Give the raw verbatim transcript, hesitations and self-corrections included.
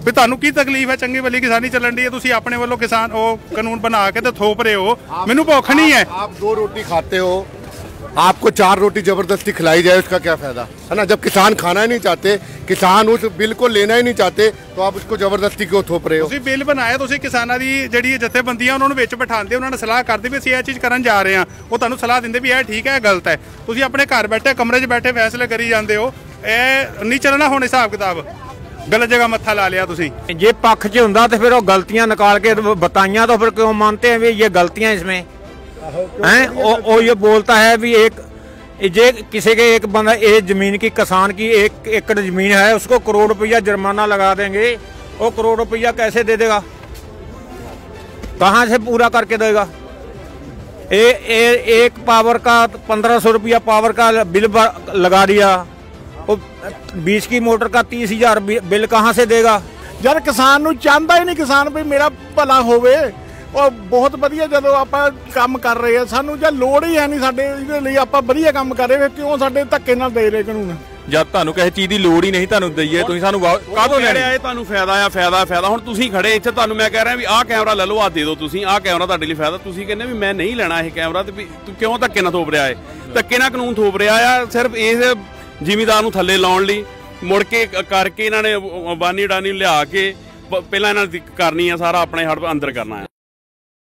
भी तुहानू की तकलीफ है? चंगी भली किसानी चलन दी है, तुसीं अपने वालों किसान वो कानून बना के तो थोप रहे हो। मैनू भुख नहीं है। आप दो रोटी खाते हो, आपको चार रोटी जबरदस्ती खिलाई जाए, उसका क्या फायदा है ना? जब किसान खाना ही नहीं चाहते, किसान उस बिल को लेना ही नहीं चाहते, तो आप उसको जबरदस्ती क्यों थोप रहे हो? तुसीं बिल बनाया, तुसीं किसानां दी जिहड़ी जथेबंदियां उन्हां नूं विच बिठांदे, उन्हां नाल सलाह करदे भी असीं इह चीज़ करन जा रहे हां, वो तुहानूं सलाह दिंदे भी इह ठीक है, गलत है। तुसीं अपने घर बैठे कमरे 'च बैठे फैसले करी जांदे हो। इह नहीं चलना हुण हिसाब किताब। गलत जगह मत्था ला लिया तुसीं। जे पक्ष च हुंदा तो फिर वो गलतियां निकाल के बताइयां, तो फिर क्यों मानते हैं भी ये गलतियां इसमें हैं? वो ये बोलता है भी एक जे किसी के एक बंदा एक जमीन की किसान की एक एकड़ जमीन है, उसको करोड़ रुपया जुर्माना लगा देंगे, वो करोड़ रुपया कैसे दे देगा? कहाँ से पूरा करके देगा? ए, ए, एक पावर का पंद्रह सौ रुपया पावर का बिल लगा दिया, बीस की मोटर का तीस हजार बिल कहाँ से देगा? जब किसान नूं चाहता ही नहीं किसान भी मेरा भला होवे, और बहुत वधिया जदों आपां काम कर रहे हैं, सानू जे लोड़ ही है नहीं साडे इहदे लई, आपां वधिया काम कर रहे, क्यों साडे धक्के नाल दे रहे कानून? जब तुहानू किसी चीज़ की लोड़ ही नहीं तुहानू दईए, तुसीं सानू काहतों लैणे आए? तुहानू फायदा आ फायदा फायदा हुण तुसीं खड़े इत्थे, तुहानू मैं कह रहा भी आह कैमरा ले लो, आ दे दो तुसीं, आह कैमरा तुहाडे लई फायदा, तुसीं कहंदे भी मैं नहीं लेना ये कैमरा, ते तू क्यों धक्के नाल थोप रहा है? धक्के नाल कानून थोप रहा आ सिर्फ इस ਜ਼ਿਮੀਦਾਰ ਨੂੰ ਥੱਲੇ ਲਾਉਣ ਲਈ। ਮੁੜ ਕੇ ਕਰਕੇ ਇਹਨਾਂ ਨੇ ਬਾਨੀ ਡਾਨੀ ਲਿਆ ਕੇ ਪਹਿਲਾਂ ਇਹਨਾਂ ਦੀ ਕਰਨੀ ਆ, ਸਾਰਾ ਆਪਣੇ ਹੱਥ ਅੰਦਰ ਕਰਨਾ ਹੈ।